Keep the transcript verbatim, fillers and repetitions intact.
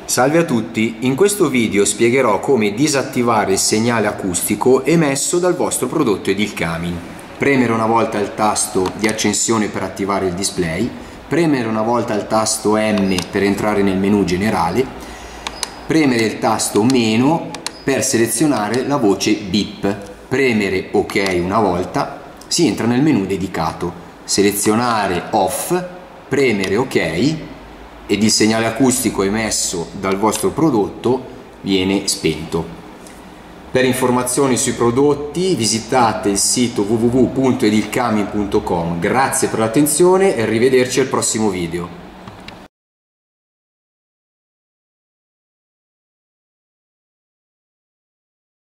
Salve a tutti, in questo video spiegherò come disattivare il segnale acustico emesso dal vostro prodotto Edilcamin. Premere una volta il tasto di accensione per attivare il display, premere una volta il tasto M per entrare nel menu generale, premere il tasto meno per selezionare la voce beep, premere OK una volta, si entra nel menu dedicato, selezionare off, premere OK ed il segnale acustico emesso dal vostro prodotto viene spento. Per informazioni sui prodotti visitate il sito w w w punto edilcamin punto com. Grazie per l'attenzione e arrivederci al prossimo video.